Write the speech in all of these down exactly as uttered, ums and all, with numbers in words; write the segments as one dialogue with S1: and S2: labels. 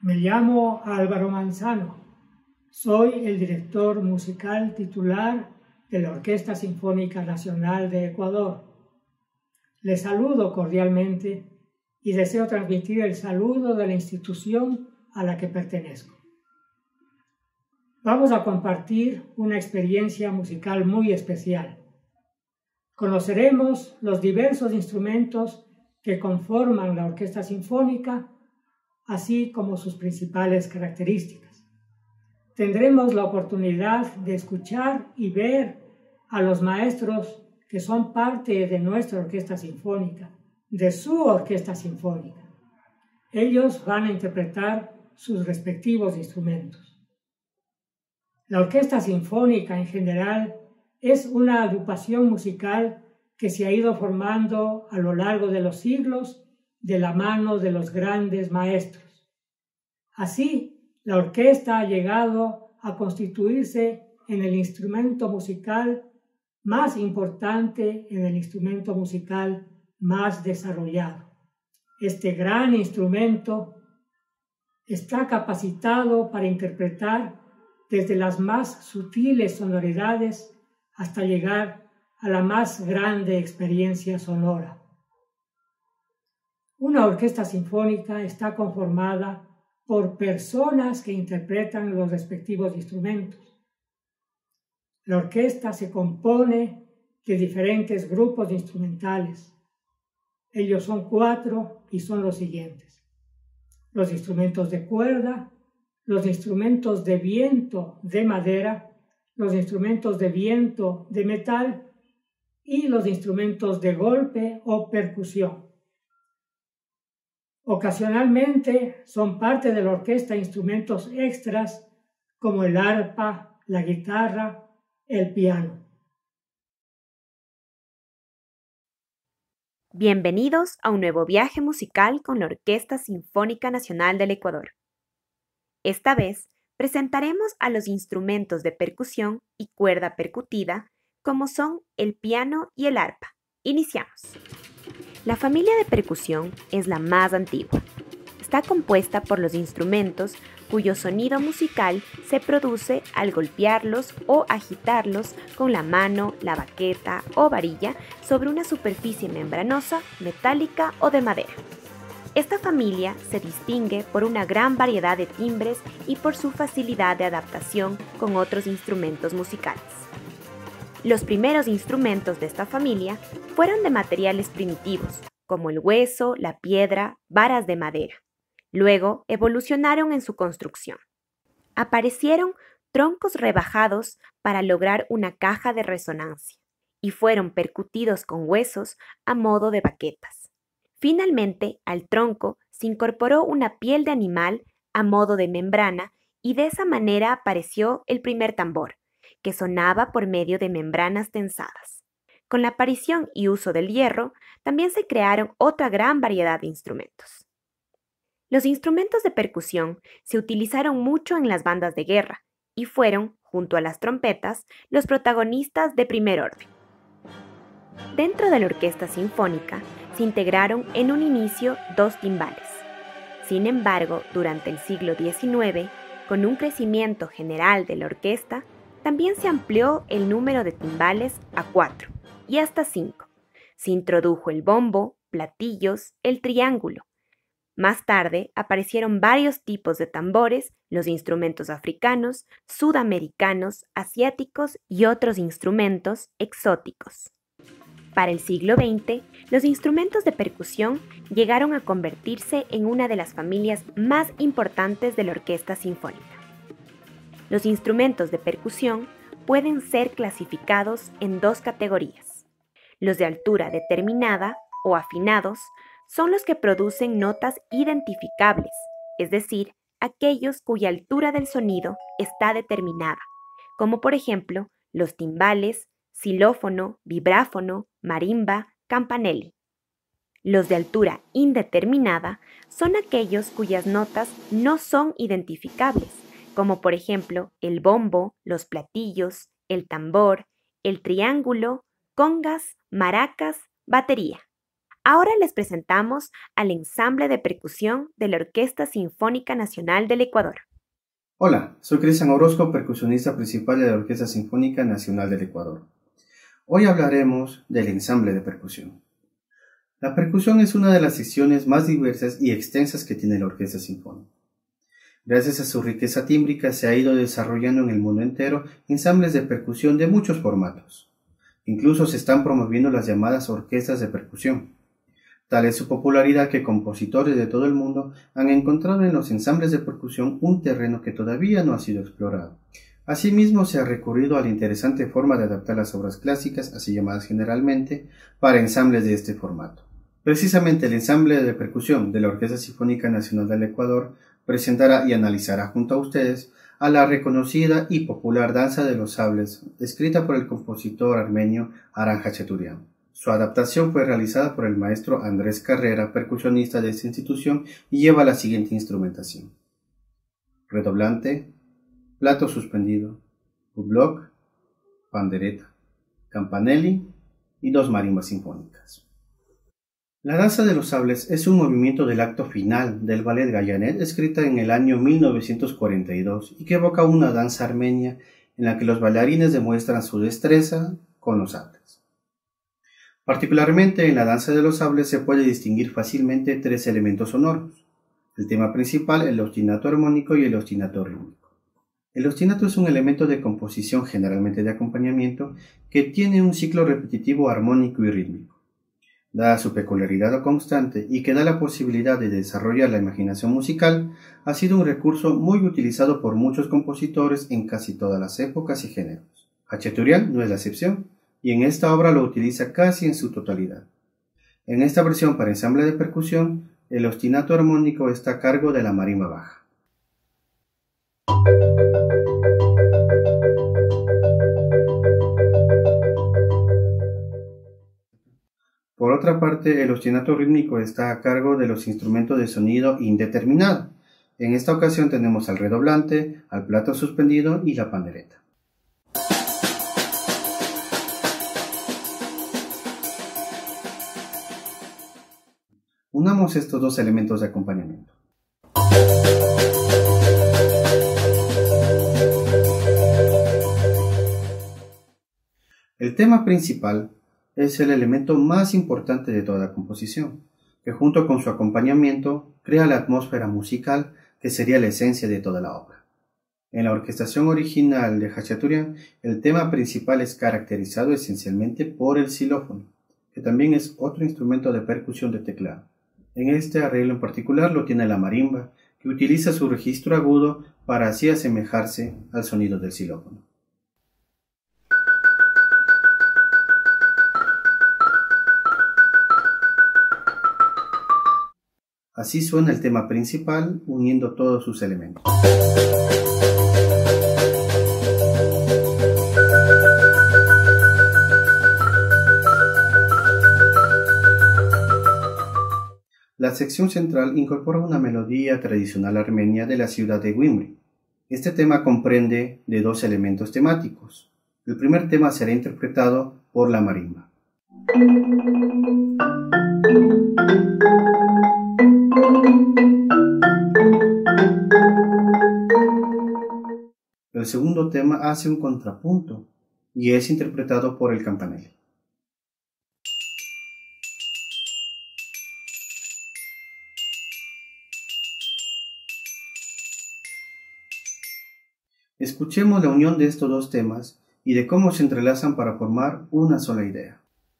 S1: Me llamo Álvaro Manzano. Soy el director musical titular de la Orquesta Sinfónica Nacional de Ecuador. Les saludo cordialmente y deseo transmitir el saludo de la institución a la que pertenezco. Vamos a compartir una experiencia musical muy especial. Conoceremos los diversos instrumentos que conforman la Orquesta Sinfónica, así como sus principales características. Tendremos la oportunidad de escuchar y ver a los maestros que son parte de nuestra Orquesta Sinfónica, de su Orquesta Sinfónica. Ellos van a interpretar sus respectivos instrumentos. La Orquesta Sinfónica en general es una agrupación musical que se ha ido formando a lo largo de los siglos de la mano de los grandes maestros. Así, la orquesta ha llegado a constituirse en el instrumento musical más importante, en el instrumento musical más desarrollado. Este gran instrumento está capacitado para interpretar desde las más sutiles sonoridades hasta llegar a la más grande experiencia sonora. Una orquesta sinfónica está conformada por personas que interpretan los respectivos instrumentos. La orquesta se compone de diferentes grupos instrumentales. Ellos son cuatro y son los siguientes: los instrumentos de cuerda, los instrumentos de viento de madera, los instrumentos de viento de metal y los instrumentos de golpe o percusión. Ocasionalmente son parte de la orquesta instrumentos extras como el arpa, la guitarra, el piano.
S2: Bienvenidos a un nuevo viaje musical con la Orquesta Sinfónica Nacional del Ecuador. Esta vez presentaremos a los instrumentos de percusión y cuerda percutida, como son el piano y el arpa. Iniciamos. La familia de percusión es la más antigua. Está compuesta por los instrumentos cuyo sonido musical se produce al golpearlos o agitarlos con la mano, la baqueta o varilla sobre una superficie membranosa, metálica o de madera. Esta familia se distingue por una gran variedad de timbres y por su facilidad de adaptación con otros instrumentos musicales. Los primeros instrumentos de esta familia fueron de materiales primitivos, como el hueso, la piedra, varas de madera. Luego evolucionaron en su construcción. Aparecieron troncos rebajados para lograr una caja de resonancia y fueron percutidos con huesos a modo de baquetas. Finalmente, al tronco se incorporó una piel de animal a modo de membrana y de esa manera apareció el primer tambor, que sonaba por medio de membranas tensadas. Con la aparición y uso del hierro, también se crearon otra gran variedad de instrumentos. Los instrumentos de percusión se utilizaron mucho en las bandas de guerra y fueron, junto a las trompetas, los protagonistas de primer orden. Dentro de la orquesta sinfónica se integraron en un inicio dos timbales. Sin embargo, durante el siglo diecinueve, con un crecimiento general de la orquesta, también se amplió el número de timbales a cuatro y hasta cinco. Se introdujo el bombo, platillos, el triángulo. Más tarde aparecieron varios tipos de tambores, los instrumentos africanos, sudamericanos, asiáticos y otros instrumentos exóticos. Para el siglo veinte, los instrumentos de percusión llegaron a convertirse en una de las familias más importantes de la orquesta sinfónica. Los instrumentos de percusión pueden ser clasificados en dos categorías. Los de altura determinada o afinados son los que producen notas identificables, es decir, aquellos cuya altura del sonido está determinada, como por ejemplo los timbales, xilófono, vibráfono, marimba, campanelli. Los de altura indeterminada son aquellos cuyas notas no son identificables, como por ejemplo el bombo, los platillos, el tambor, el triángulo, congas, maracas, batería. Ahora les presentamos al ensamble de percusión de la Orquesta Sinfónica Nacional del Ecuador.
S3: Hola, soy Cristian Orozco, percusionista principal de la Orquesta Sinfónica Nacional del Ecuador. Hoy hablaremos del ensamble de percusión. La percusión es una de las secciones más diversas y extensas que tiene la Orquesta Sinfónica. Gracias a su riqueza tímbrica se ha ido desarrollando en el mundo entero ensambles de percusión de muchos formatos. Incluso se están promoviendo las llamadas orquestas de percusión. Tal es su popularidad que compositores de todo el mundo han encontrado en los ensambles de percusión un terreno que todavía no ha sido explorado. Asimismo, se ha recurrido a la interesante forma de adaptar las obras clásicas, así llamadas generalmente, para ensambles de este formato. Precisamente el ensamble de percusión de la Orquesta Sinfónica Nacional del Ecuador presentará y analizará junto a ustedes a la reconocida y popular Danza de los Sables, escrita por el compositor armenio Aran Hachaturian. Su adaptación fue realizada por el maestro Andrés Carrera, percusionista de esta institución, y lleva la siguiente instrumentación: redoblante, plato suspendido, bublok, pandereta, campanelli y dos marimbas sinfónicas. La Danza de los Sables es un movimiento del acto final del ballet Gayanet, escrita en el año mil novecientos cuarenta y dos y que evoca una danza armenia en la que los bailarines demuestran su destreza con los sables. Particularmente en la Danza de los Sables se puede distinguir fácilmente tres elementos sonoros: el tema principal, el ostinato armónico y el ostinato rítmico. El ostinato es un elemento de composición, generalmente de acompañamiento, que tiene un ciclo repetitivo armónico y rítmico. Dada su peculiaridad constante y que da la posibilidad de desarrollar la imaginación musical, ha sido un recurso muy utilizado por muchos compositores en casi todas las épocas y géneros. Hachaturian no es la excepción, y en esta obra lo utiliza casi en su totalidad. En esta versión para ensamble de percusión, el ostinato armónico está a cargo de la marimba baja. Por otra parte, el ostinato rítmico está a cargo de los instrumentos de sonido indeterminado. En esta ocasión tenemos al redoblante, al plato suspendido y la pandereta. Unamos estos dos elementos de acompañamiento. El tema principal es el elemento más importante de toda la composición, que junto con su acompañamiento crea la atmósfera musical que sería la esencia de toda la obra. En la orquestación original de Hachaturian, el tema principal es caracterizado esencialmente por el xilófono, que también es otro instrumento de percusión de teclado. En este arreglo en particular lo tiene la marimba, que utiliza su registro agudo para así asemejarse al sonido del xilófono. Así suena el tema principal, uniendo todos sus elementos. La sección central incorpora una melodía tradicional armenia de la ciudad de Gyumri. Este tema comprende de dos elementos temáticos. El primer tema será interpretado por la marimba. El segundo tema hace un contrapunto y es interpretado por el campanelli. Escuchemos la unión de estos dos temas y de cómo se entrelazan para formar una sola idea.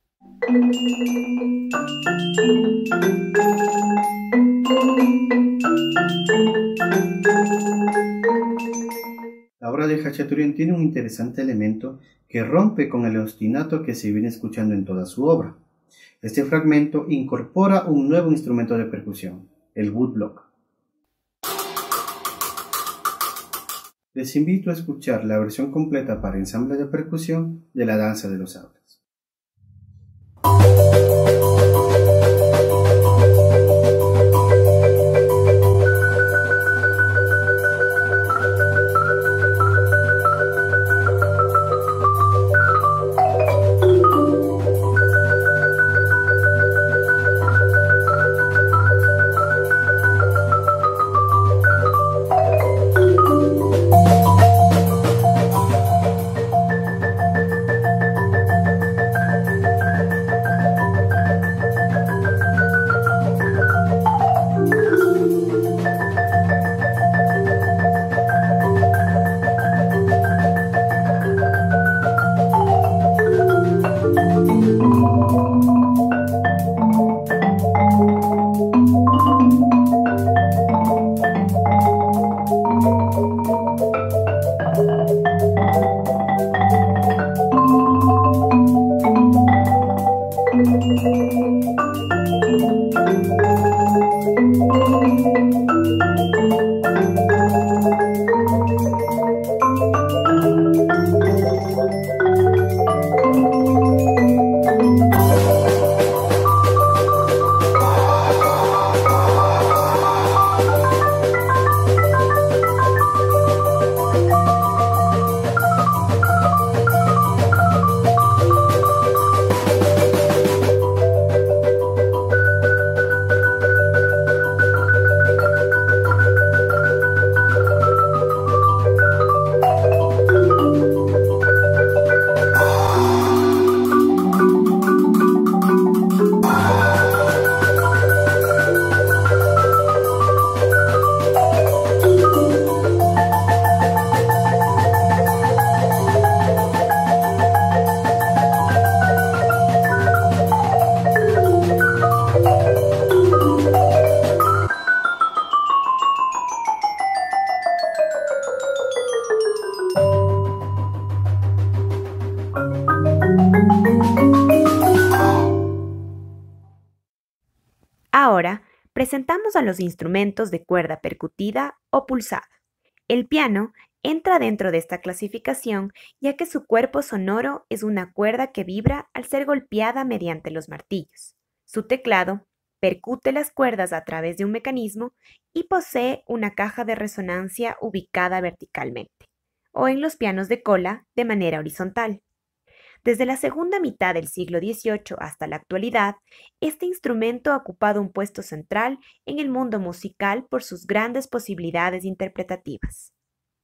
S3: La obra de Hachaturian tiene un interesante elemento que rompe con el ostinato que se viene escuchando en toda su obra. Este fragmento incorpora un nuevo instrumento de percusión, el bublok. Les invito a escuchar la versión completa para ensamble de percusión de la Danza de los Sables.
S2: Ahora, presentamos a los instrumentos de cuerda percutida o pulsada. El piano entra dentro de esta clasificación ya que su cuerpo sonoro es una cuerda que vibra al ser golpeada mediante los martillos. Su teclado percute las cuerdas a través de un mecanismo y posee una caja de resonancia ubicada verticalmente, o en los pianos de cola de manera horizontal. Desde la segunda mitad del siglo dieciocho hasta la actualidad, este instrumento ha ocupado un puesto central en el mundo musical por sus grandes posibilidades interpretativas.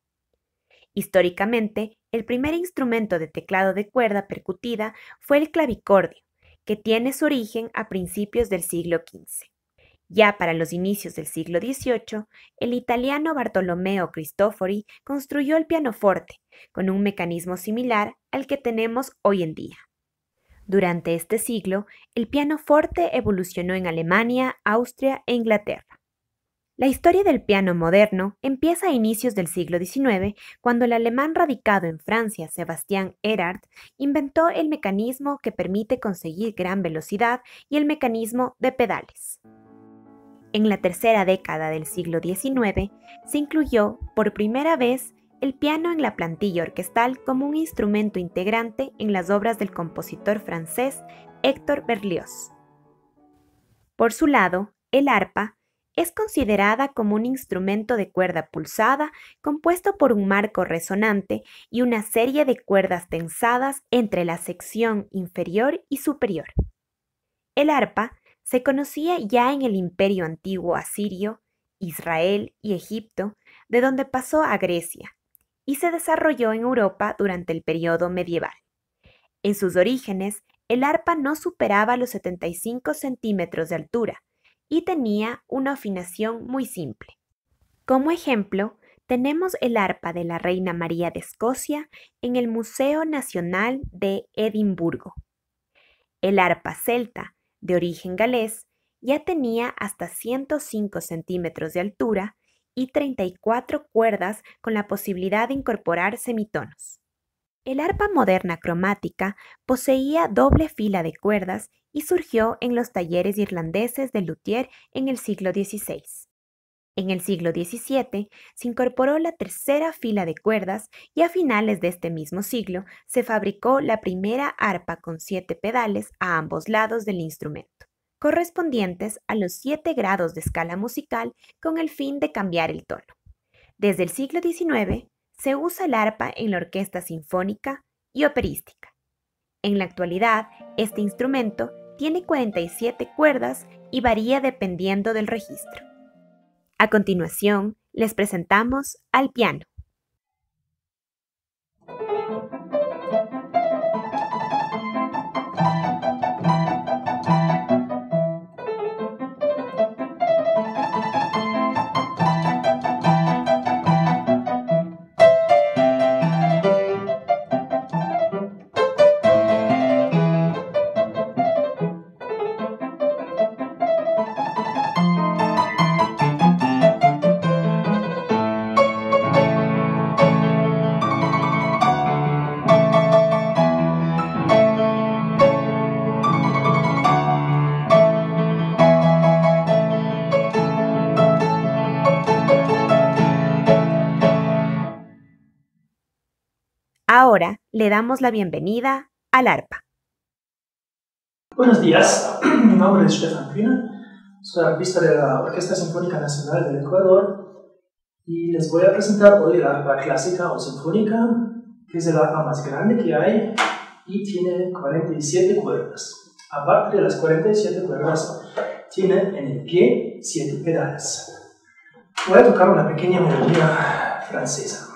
S2: Históricamente, el primer instrumento de teclado de cuerda percutida fue el clavicordio, que tiene su origen a principios del siglo quince. Ya para los inicios del siglo dieciocho, el italiano Bartolomeo Cristofori construyó el pianoforte, con un mecanismo similar al que tenemos hoy en día. Durante este siglo, el pianoforte evolucionó en Alemania, Austria e Inglaterra. La historia del piano moderno empieza a inicios del siglo diecinueve, cuando el alemán radicado en Francia, Sebastian Erhard, inventó el mecanismo que permite conseguir gran velocidad y el mecanismo de pedales. En la tercera década del siglo diecinueve, se incluyó por primera vez el piano en la plantilla orquestal como un instrumento integrante en las obras del compositor francés Héctor Berlioz. Por su lado, el arpa es considerada como un instrumento de cuerda pulsada compuesto por un marco resonante y una serie de cuerdas tensadas entre la sección inferior y superior. El arpa se conocía ya en el Imperio Antiguo Asirio, Israel y Egipto, de donde pasó a Grecia, y se desarrolló en Europa durante el periodo medieval. En sus orígenes, el arpa no superaba los setenta y cinco centímetros de altura y tenía una afinación muy simple. Como ejemplo, tenemos el arpa de la Reina María de Escocia en el Museo Nacional de Edimburgo. El arpa celta, de origen galés, ya tenía hasta ciento cinco centímetros de altura y treinta y cuatro cuerdas con la posibilidad de incorporar semitonos. El arpa moderna cromática poseía doble fila de cuerdas y surgió en los talleres irlandeses de luthier en el siglo dieciséis. En el siglo diecisiete se incorporó la tercera fila de cuerdas y a finales de este mismo siglo se fabricó la primera arpa con siete pedales a ambos lados del instrumento, correspondientes a los siete grados de escala musical con el fin de cambiar el tono. Desde el siglo diecinueve se usa el arpa en la orquesta sinfónica y operística. En la actualidad, este instrumento tiene cuarenta y siete cuerdas y varía dependiendo del registro. A continuación, les presentamos al piano. Ahora le damos la bienvenida al arpa.
S4: Buenos días, mi nombre es Stefan Kühne, soy arpista de la Orquesta Sinfónica Nacional del Ecuador y les voy a presentar hoy la arpa clásica o sinfónica, que es el arpa más grande que hay y tiene cuarenta y siete cuerdas. Aparte de las cuarenta y siete cuerdas, tiene en el pie siete pedales. Voy a tocar una pequeña melodía francesa.